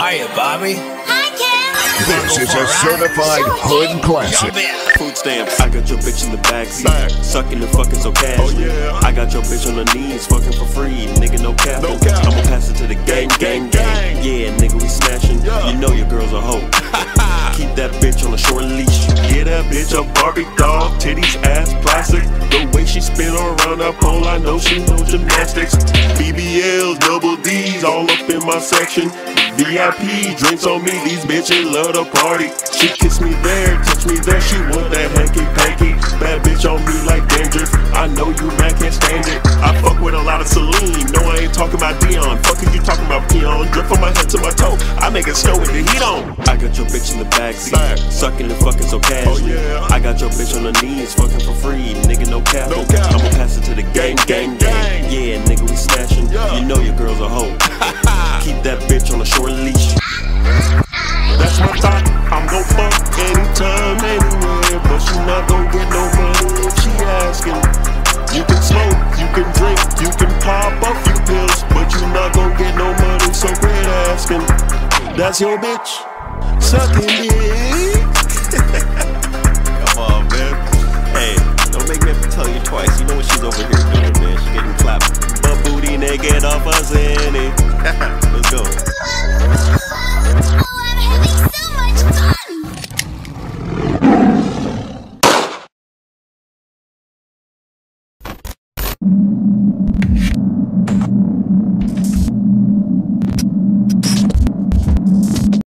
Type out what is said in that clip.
Hiya, Barbie. Hi, Ken. This is a certified hood classic. FoodStampz. I got your bitch in the backseat, sucking and fucking so casually. I got your bitch on her knees, fucking for free, nigga, no cap. I'ma pass it to the gang. Yeah, nigga, we smashing. You know your girl's a hoe. Keep that bitch on a short leash. Get that bitch a Barbie doll, titties, ass, plastic. The way she spin around that pole, I know she know gymnastics. BBLs, double D's, all up in my section. VIP, drinks on me, these bitches love to party. She kiss me there, touch me there, she want that hanky-panky. Bad bitch on me like dandruff, I know you man can't stand it. I fuck with a lot of Celine, no I ain't talking about Dion. Fuck is you talking about peon, drip from my head to my toe, I make it snow with the heat on. I got your bitch in the backseat, sucking and fucking so casually. I got your bitch on her knees, fucking for free, nigga, no cap. I'ma pass it to the gang. Yeah, nigga, we smashing, you know your girl's a hoe. Keep that bitch on a short leash. That's my thought, I'm gon' fuck anytime, anywhere, but she not gon' get no money if she asking. You can smoke, you can drink, you can pop a few pills, but you not gon' get no money, so quit asking. That's your bitch, sucking dick.